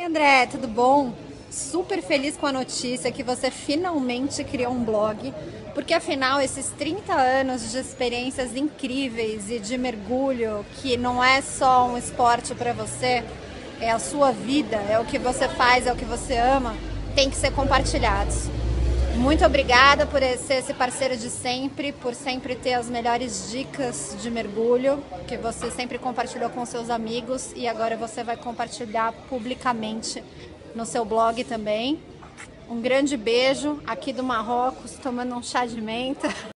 André, tudo bom? Super feliz com a notícia que você finalmente criou um blog, porque afinal esses 30 anos de experiências incríveis e de mergulho, que não é só um esporte para você, é a sua vida, é o que você faz, é o que você ama, tem que ser compartilhados. Muito obrigada por ser esse parceiro de sempre, por sempre ter as melhores dicas de mergulho, que você sempre compartilhou com seus amigos e agora você vai compartilhar publicamente no seu blog também. Um grande beijo aqui do Marrocos, tomando um chá de menta.